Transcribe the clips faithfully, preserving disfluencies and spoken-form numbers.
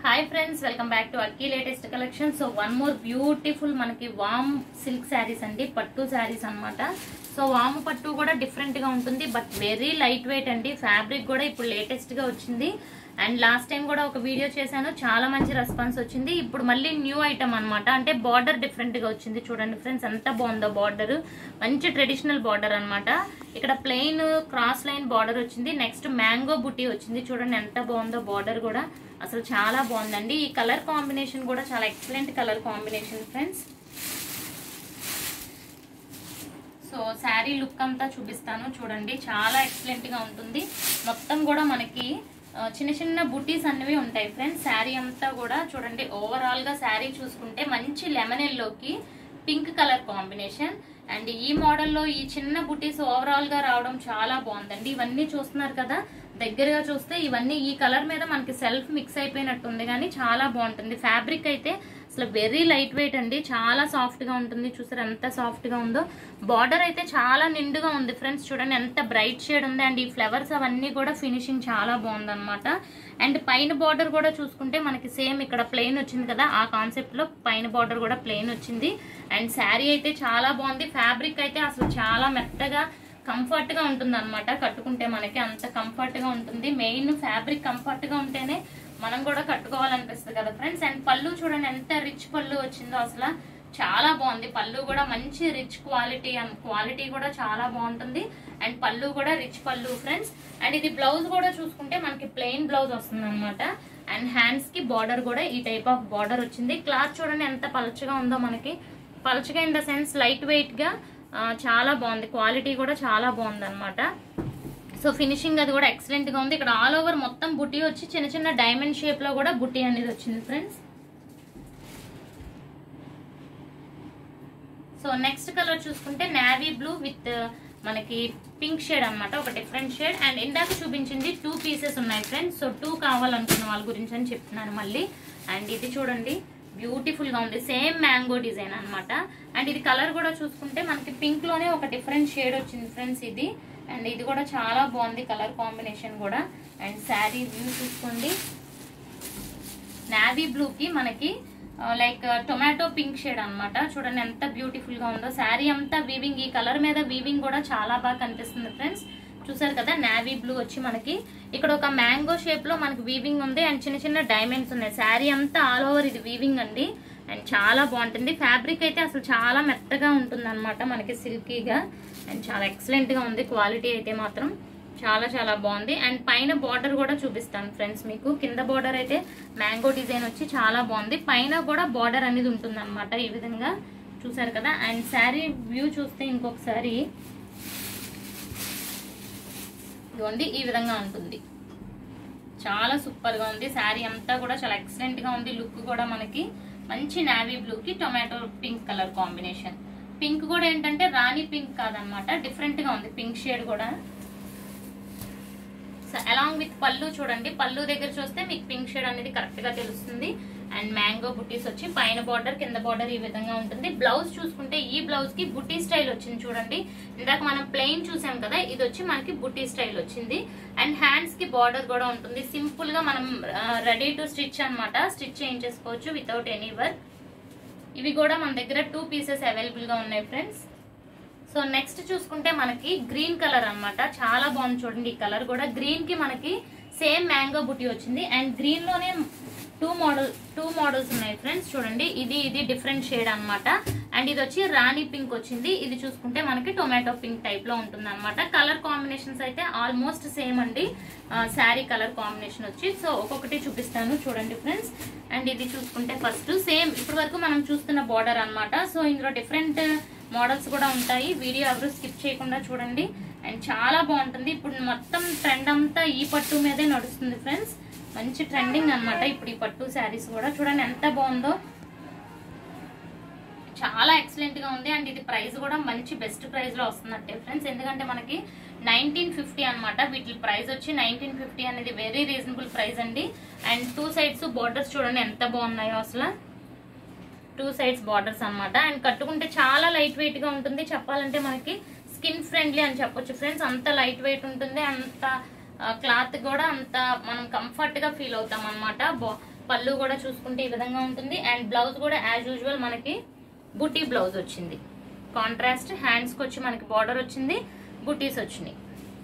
Hi friends, welcome back to Akki latest collection. So one more beautiful manaki warm silk sarees andi pattu sarees anamata. So warm pattu kuda different ga untundi but very lightweight andi. Fabric kuda ippudu latest ga vachindi and last time kuda oka video chesanu chaala manchi response vachindi. Ippudu malli new item anamata, ante border different ga vachindi. Chudandi friends, anta bagundo border, manchi traditional border anamata. Ikkada plain cross line border vachindi. Next mango booty vachindi. Chudandi anta bagundo border kuda అసలు చాలా బాగుందండి. ఈ colour combination కూడా చాలా excellent colour combination friends. So sari look అంతా చూపిస్తాను చూడండి, చాలా ఎక్సలెంట్ గా ఉంటుంది. మొత్తం కూడా మనకి చిన్న చిన్న బుటీస్ అన్నవి ఉంటాయి ఫ్రెండ్స్. శారీ అంతా కూడా చూడండి, ఓవరాల్ గా శారీ చూసుకుంటే మంచి లెమన్ ఎల్లోకి పింక్ కలర్ కాంబినేషన్ అండ్ ఈ మోడల్లో ఈ చిన్న బుటీస్ ఓవరాల్ గా రావడం చాలా బాగుందండి. ఇవన్నీ చూస్తున్నారు కదా, దగ్గరగా చూస్తే ఇవన్నీ ఈ కలర్ మీద మనకి సెల్ఫ్ మిక్స్ అయిపోయినట్టుంది కానీ చాలా బాగుంటుంది. ఫ్యాబ్రిక్ అయితే అసలు వెరీ లైట్ వెయిట్ అండి, చాలా సాఫ్ట్ గా ఉంటుంది. చూసారు ఎంత సాఫ్ట్ గా ఉందో. బార్డర్ అయితే చాలా నిండుగా ఉంది ఫ్రెండ్స్, చూడండి ఎంత బ్రైట్ షేడ్ ఉంది. అండ్ ఈ ఫ్లవర్స్ అవన్నీ కూడా ఫినిషింగ్ చాలా బాగుంది అనమాట. అండ్ పైన బార్డర్ కూడా చూసుకుంటే మనకి సేమ్ ఇక్కడ ప్లెయిన్ వచ్చింది కదా, ఆ కాన్సెప్ట్ లో పైన బార్డర్ కూడా ప్లెయిన్ వచ్చింది. అండ్ శారీ అయితే చాలా బాగుంది. ఫ్యాబ్రిక్ అయితే అసలు చాలా మెత్తగా కంఫర్ట్ గా ఉంటుంది అనమాట. కట్టుకుంటే మనకి అంత కంఫర్ట్ గా ఉంటుంది. మెయిన్ ఫ్యాబ్రిక్ కంఫర్ట్ గా ఉంటేనే మనం కూడా కట్టుకోవాలనిపిస్తుంది కదా ఫ్రెండ్స్. అండ్ పళ్ళు చూడండి ఎంత రిచ్ పళ్ళు వచ్చిందో, అసలు చాలా బాగుంది. పళ్ళు కూడా మంచి రిచ్ క్వాలిటీ, అండ్ క్వాలిటీ కూడా చాలా బాగుంటుంది. అండ్ పళ్ళు కూడా రిచ్ పళ్ళు ఫ్రెండ్స్. అండ్ ఇది బ్లౌజ్ కూడా చూసుకుంటే మనకి ప్లెయిన్ బ్లౌజ్ వస్తుంది అనమాట. అండ్ హ్యాండ్స్ కి బార్డర్ కూడా ఈ టైప్ ఆఫ్ బార్డర్ వచ్చింది. క్లాత్ చూడండి ఎంత పలచగా ఉందో, మనకి పలచగా in the sense light weight గా చాలా బాగుంది. క్వాలిటీ కూడా చాలా బాగుంది అనమాట. సో ఫినిషింగ్ అది కూడా ఎక్సలెంట్ గా ఉంది. ఇక్కడ ఆల్ ఓవర్ మొత్తం బుటీ వచ్చి చిన్న చిన్న డైమండ్ షేప్ లో కూడా బుటీ అనేది వచ్చింది ఫ్రెండ్స్. సో నెక్స్ట్ కలర్ చూసుకుంటే నేవీ బ్లూ విత్ మనకి పింక్ షేడ్ అనమాట, ఒక డిఫరెంట్ షేడ్. అండ్ ఇందాక చూపించింది టూ పీసెస్ ఉన్నాయి ఫ్రెండ్స్. సో టూ కావాలనుకున్న వాళ్ళ గురించి అని చెప్తున్నాను మళ్ళీ. అండ్ ఇది చూడండి బ్యూటిఫుల్ గా ఉంది, సేమ్ మ్యాంగో డిజైన్ అనమాట. అండ్ ఇది కలర్ కూడా చూసుకుంటే మనకి పింక్ లోనే ఒక డిఫరెంట్ షేడ్ వచ్చింది ఫ్రెండ్స్ ఇది. అండ్ ఇది కూడా చాలా బాగుంది కలర్ కాంబినేషన్ కూడా. అండ్ శారీ వ్యూ చూసుకోండి, నావీ బ్లూ కి మనకి లైక్ టొమాటో పింక్ షేడ్ అనమాట. చూడండి ఎంత బ్యూటిఫుల్ గా ఉందో. శారీ అంతా వీవింగ్, ఈ కలర్ మీద వీవింగ్ కూడా చాలా బాగా కనిపిస్తుంది ఫ్రెండ్స్. చూసారు కదా, నావీ బ్లూ వచ్చి మనకి ఇక్కడ ఒక మ్యాంగో షేప్ లో మనకి వీవింగ్ ఉంది. అండ్ చిన్న చిన్న డైమండ్స్ ఉన్నాయి. శారీ అంతా ఆల్ ఓవర్ ఇది వీవింగ్ అండి. అండ్ చాలా బాగుంటుంది. ఫ్యాబ్రిక్ అయితే అసలు చాలా మెత్తగా ఉంటుంది అనమాట, మనకి సిల్కీగా. అండ్ చాలా ఎక్సలెంట్ గా ఉంది. క్వాలిటీ అయితే మాత్రం చాలా చాలా బాగుంది. అండ్ పైన బార్డర్ కూడా చూపిస్తాను ఫ్రెండ్స్ మీకు. కింద బార్డర్ అయితే మ్యాంగో డిజైన్ వచ్చి చాలా బాగుంది. పైన కూడా బార్డర్ అనేది ఉంటుంది అనమాట ఈ విధంగా. చూసారు కదా. అండ్ శారీ వ్యూ చూస్తే ఇంకొకసారి ఇదిగోండి ఈ విధంగా ఉంటుంది. చాలా సూపర్ గా ఉంది. శారీ అంతా కూడా చాలా ఎక్సలెంట్ గా ఉంది. లుక్ కూడా మనకి మంచి నావీ బ్లూ కి tomato pink colour combination. Pink కూడా ఏంటంటే రాణి పింక్ కాదనమాట, డిఫరెంట్ గా ఉంది పింక్ షేడ్ కూడా. అలాంగ్ విత్ పళ్ళు చూడండి, పళ్ళు దగ్గర చూస్తే మీకు పింక్ షేడ్ అనేది కరెక్ట్ గా తెలుస్తుంది. అండ్ మ్యాంగో బుటీస్ వచ్చి పైన బార్డర్ కింద బార్డర్ ఈ విధంగా ఉంటుంది. బ్లౌజ్ చూసుకుంటే ఈ బ్లౌజ్ కి బుటీ స్టైల్ వచ్చింది చూడండి. ఇందాక మనం ప్లెయిన్ చూసాం కదా, ఇది వచ్చి మనకి బుటీ స్టైల్ వచ్చింది. అండ్ హ్యాండ్స్ కి బార్డర్ కూడా ఉంటుంది. సింపుల్ గా మనం రెడీ టు స్టిచ్ అనమాట, స్టిచ్ చేయించేసుకోవచ్చు వితౌట్ ఎనీ వర్క్. ఇవి కూడా మన దగ్గర టూ పీసెస్ అవైలబుల్ గా ఉన్నాయి ఫ్రెండ్స్. సో నెక్స్ట్ చూసుకుంటే మనకి గ్రీన్ కలర్ అనమాట, చాలా బాగుంది చూడండి. ఈ కలర్ కూడా గ్రీన్ కి మనకి సేమ్ మ్యాంగో బుటీ వచ్చింది. అండ్ గ్రీన్ లోనే టూ మోడల్ టూ మోడల్స్ ఉన్నాయి ఫ్రెండ్స్. చూడండి ఇది ఇది డిఫరెంట్ షేడ్ అనమాట. అండ్ ఇది వచ్చి రాణి పింక్ వచ్చింది. ఇది చూసుకుంటే మనకి టొమాటో పింక్ టైప్ లో ఉంటుంది అనమాట. కలర్ కాంబినేషన్స్ అయితే ఆల్మోస్ట్ సేమ్ అండి, శారీ కలర్ కాంబినేషన్ వచ్చి. సో ఒక్కొక్కటి చూపిస్తాను చూడండి ఫ్రెండ్స్. అండ్ ఇది చూసుకుంటే ఫస్ట్ సేమ్ ఇప్పటి వరకు మనం చూస్తున్న బార్డర్ అనమాట. సో ఇందులో డిఫరెంట్ మోడల్స్ కూడా ఉంటాయి. వీడియో ఎవరు స్కిప్ చేయకుండా చూడండి. అండ్ చాలా బాగుంటుంది. ఇప్పుడు మొత్తం ట్రెండ్ అంతా ఈ పట్టు మీదే నడుస్తుంది ఫ్రెండ్స్. మంచి ట్రెండింగ్ అనమాట ఇప్పుడు ఈ పట్టు శారీస్ కూడా. చూడండి ఎంత బాగుందో, చాలా ఎక్సలెంట్ గా ఉంది. అండ్ ఇది ప్రైస్ కూడా మంచి బెస్ట్ ప్రైస్ లో వస్తున్నట్టే ఫ్రెండ్స్, ఎందుకంటే మనకి నైన్టీన్ ఫిఫ్టీ అనమాట. వీటి ప్రైస్ వచ్చి నైన్టీన్ ఫిఫ్టీ అనేది వెరీ రీజనబుల్ ప్రైస్ అండి. అండ్ టూ సైడ్స్ బార్డర్స్ చూడండి ఎంత బాగున్నాయో అసలు. టూ సైడ్స్ బార్డర్స్ అనమాట. అండ్ కట్టుకుంటే చాలా లైట్ వెయిట్ గా ఉంటుంది. చెప్పాలంటే మనకి స్కిన్ ఫ్రెండ్లీ అని చెప్పొచ్చు ఫ్రెండ్స్. అంత లైట్ వెయిట్ ఉంటుంది. అంత క్లాత్ కూడా అంత మనం కంఫర్ట్ గా ఫీల్ అవుతాం అనమాట. పళ్ళు కూడా చూసుకుంటే ఈ విధంగా ఉంటుంది. అండ్ బ్లౌజ్ కూడా యాజ్ యూజువల్ మనకి బుటీ బ్లౌజ్ వచ్చింది. కాంట్రాస్ట్ హ్యాండ్స్కి వచ్చి మనకి బార్డర్ వచ్చింది, బుటీస్ వచ్చినాయి.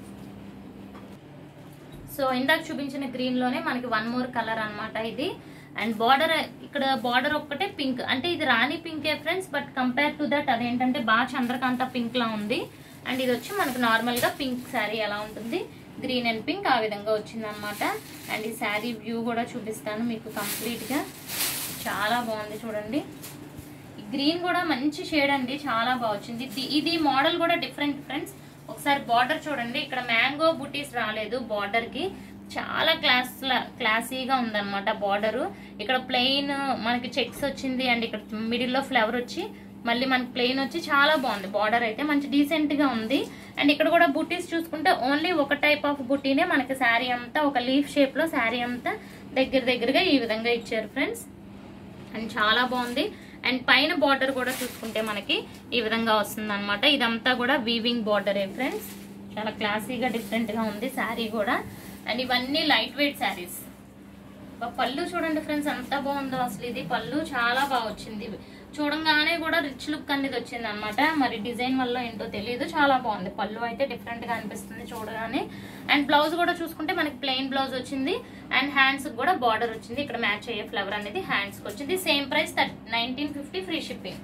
సో ఇందాక చూపించిన గ్రీన్ లోనే మనకి వన్ మోర్ కలర్ అన్నమాట ఇది. అండ్ బార్డర్ ఇక్కడ బార్డర్ ఒక్కటే పింక్, అంటే ఇది రాణి పింకే friends, but compare to that అదేంటంటే బాగా చంద్రకాంత పింక్ లా ఉంది. అండ్ ఇది వచ్చి మనకు నార్మల్ గా పింక్ శారీ ఎలా ఉంటుంది, గ్రీన్ అండ్ పింక్ ఆ విధంగా వచ్చింది అనమాట. అండ్ ఈ శారీ వ్యూ కూడా చూపిస్తాను మీకు కంప్లీట్ గా. చాలా బాగుంది చూడండి. ఈ గ్రీన్ కూడా మంచి షేడ్ అండి, చాలా బాగా వచ్చింది. ఇది మోడల్ కూడా డిఫరెంట్ ఫ్రెండ్స్. ఒకసారి బార్డర్ చూడండి, ఇక్కడ మ్యాంగో బుటీస్ రాలేదు బార్డర్ కి, చాలా క్లాస్ క్లాసీగా ఉందన్నమాట బార్డర్. ఇక్కడ ప్లెయిన్ మనకి చెక్స్ వచ్చింది, అండ్ ఇక్కడ మిడిల్ లో ఫ్లవర్ వచ్చి మళ్ళీ మనకి ప్లెయిన్ వచ్చి చాలా బాగుంది. బార్డర్ అయితే మంచి డీసెంట్ గా ఉంది. అండ్ ఇక్కడ కూడా బుటీస్ చూసుకుంటే ఓన్లీ ఒక టైప్ ఆఫ్ బుటీనే మనకి శారీ అంతా ఒక లీఫ్ షేప్ లో శారీ అంతా దగ్గర దగ్గరగా ఈ విధంగా ఇచ్చారు ఫ్రెండ్స్. అండ్ చాలా బాగుంది. అండ్ పైన బార్డర్ కూడా చూసుకుంటే మనకి ఈ విధంగా వస్తుంది అనమాట. ఇదంతా కూడా వీవింగ్ బార్డరే ఫ్రెండ్స్. చాలా క్లాసీగా డిఫరెంట్ గా ఉంది శారీ కూడా. అండ్ ఇవన్నీ లైట్ వెయిట్ శారీస్. పళ్ళు చూడండి ఫ్రెండ్స్ ఎంత బాగుందో అసలు. ఇది పళ్ళు చాలా బాగా వచ్చింది, చూడంగానే కూడా రిచ్ లుక్ అనేది వచ్చింది అనమాట. మరి డిజైన్ వల్ల ఏంటో తెలియదు, చాలా బాగుంది. పళ్ళు అయితే డిఫరెంట్ గా అనిపిస్తుంది చూడగానే. అండ్ బ్లౌజ్ కూడా చూసుకుంటే మనకి ప్లెయిన్ బ్లౌజ్ వచ్చింది, అండ్ హ్యాండ్స్ కూడా బార్డర్ వచ్చింది. ఇక్కడ మ్యాచ్ అయ్యే ఫ్లవర్ అనేది హ్యాండ్స్ కి వచ్చింది. Same price nineteen fifty free shipping.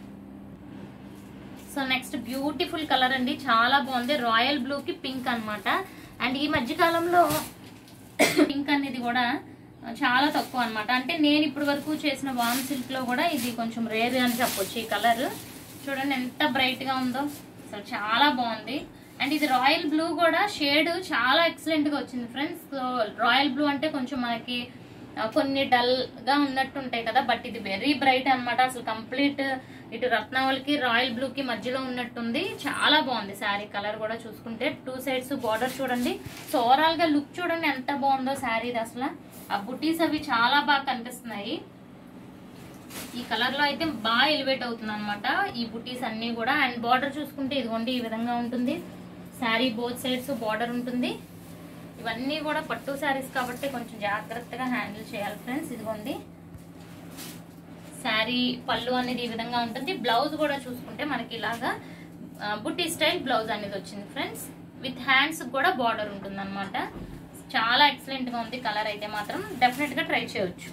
So next beautiful colour అండి, చాలా బాగుంది. రాయల్ బ్లూ కి పింక్ అనమాట. అండ్ ఈ మధ్య కాలంలో పింక్ అనేది కూడా చాలా తక్కువ అనమాట. అంటే నేను ఇప్పటి వరకు చేసిన వామ్ సిల్క్ లో కూడా ఇది కొంచెం రేర్ అని చెప్పొచ్చు. ఈ కలర్ చూడండి ఎంత బ్రైట్ గా ఉందో, అసలు చాలా బాగుంది. అండ్ ఇది రాయల్ బ్లూ కూడా షేడ్ చాలా ఎక్సలెంట్ గా వచ్చింది ఫ్రెండ్స్. సో రాయల్ బ్లూ అంటే కొంచెం మనకి కొన్ని డల్ గా ఉన్నట్టు ఉంటాయి కదా, బట్ ఇది వెరీ బ్రైట్ అనమాట. అసలు కంప్లీట్ ఇటు రత్నావళికి రాయల్ బ్లూ కి మధ్యలో ఉన్నట్టుంది. చాలా బాగుంది శారీ కలర్ కూడా చూసుకుంటే. టూ సైడ్స్ బార్డర్ చూడండి. సో ఓవరాల్ గా లుక్ చూడండి ఎంత బాగుందో శారీది. అసలు ఆ బుటీస్ అవి చాలా బాగా కనిపిస్తున్నాయి. ఈ కలర్ లో అయితే బాగా ఎలివేట్ అవుతుంది అనమాట ఈ బుటీస్ అన్ని కూడా. అండ్ బార్డర్ చూసుకుంటే ఇదిగోండి ఈ విధంగా ఉంటుంది. శారీ బోత్ సైడ్స్ బార్డర్ ఉంటుంది. ఇవన్నీ కూడా పట్టు శారీస్ కాబట్టి కొంచెం జాగ్రత్తగా హ్యాండిల్ చేయాలి ఫ్రెండ్స్. ఇదిగోండి శారీ పళ్ళు అనేది ఈ విధంగా ఉంటుంది. బ్లౌజ్ కూడా చూసుకుంటే మనకి ఇలాగా బుట్టి స్టైల్ బ్లౌజ్ అనేది వచ్చింది ఫ్రెండ్స్. విత్ హ్యాండ్స్ కూడా బార్డర్ ఉంటుంది అనమాట. చాలా ఎక్సలెంట్ గా ఉంది. కలర్ అయితే మాత్రం డెఫినెట్ గా ట్రై చేయొచ్చు.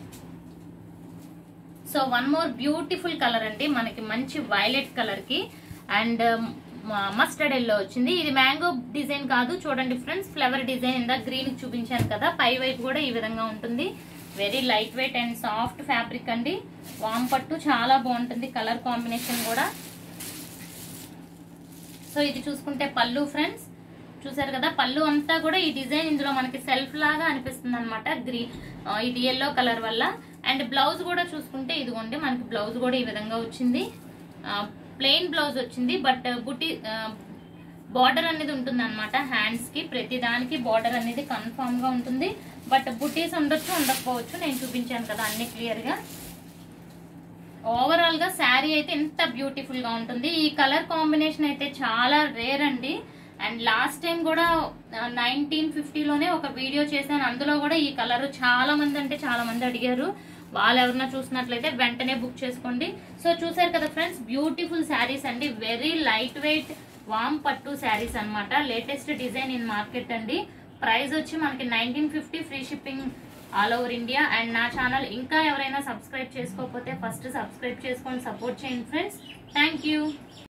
So one more beautiful colour అండి, మనకి మంచి వైలెట్ కలర్ కి అండ్ మస్టర్డ్ ఎల్లో వచ్చింది. ఇది మ్యాంగో డిజైన్ కాదు చూడండి ఫ్రెండ్స్, ఫ్లవర్ డిజైన్. ఇందా గ్రీన్ చూపించాను కదా, పై వైపు కూడా ఈ విధంగా ఉంటుంది. Very light weight and soft fabric అండి. వామ్ పట్టు చాలా బాగుంటుంది కలర్ కాంబినేషన్ కూడా. సో ఇది చూసుకుంటే పళ్ళు ఫ్రెండ్స్, చూసారు కదా పళ్ళు అంతా కూడా ఈ డిజైన్ ఇందులో మనకి సెల్ఫ్ లాగా అనిపిస్తుంది అనమాట. గ్రీన్ ఇది ఎల్లో కలర్ వల్ల. అండ్ బ్లౌజ్ కూడా చూసుకుంటే ఇదిగోండి మనకి బ్లౌజ్ కూడా ఈ విధంగా వచ్చింది. ప్లెయిన్ బ్లౌజ్ వచ్చింది, బట్ బుట్టి బార్డర్ అనేది ఉంటుంది అనమాట. హ్యాండ్స్ కి ప్రతి దానికి బార్డర్ అనేది కన్ఫామ్ గా ఉంటుంది. బట్ బుటీస్ ఉండొచ్చు ఉండకపోవచ్చు, నేను చూపించాను కదా అన్ని క్లియర్ గా. ఓవరాల్ గా శారీ అయితే ఎంత బ్యూటిఫుల్ గా ఉంటుంది. ఈ కలర్ కాంబినేషన్ అయితే చాలా రేర్ అండి. అండ్ లాస్ట్ టైం కూడా నైన్టీన్ ఫిఫ్టీలోనే ఒక వీడియో చేశాను, అందులో కూడా ఈ కలర్ చాలా మంది అంటే చాలా మంది అడిగారు. వాళ్ళు ఎవరన్నా చూసినట్లయితే వెంటనే బుక్ చేసుకోండి. సో చూసారు కదా ఫ్రెండ్స్, బ్యూటిఫుల్ శారీస్ అండి. వెరీ లైట్ వెయిట్ వామ్ పట్టు శారీస్ అనమాట. లేటెస్ట్ డిజైన్ ఇన్ మార్కెట్ అండి. ప్రైస్ వచ్చి మనకి nineteen fifty free shipping all over India. And నా ఛానల్ ఇంకా ఎవరైనా సబ్స్క్రైబ్ చేసుకోకపోతే ఫస్ట్ సబ్స్క్రైబ్ చేసుకొని సపోర్ట్ చేయండి ఫ్రెండ్స్. Thank you.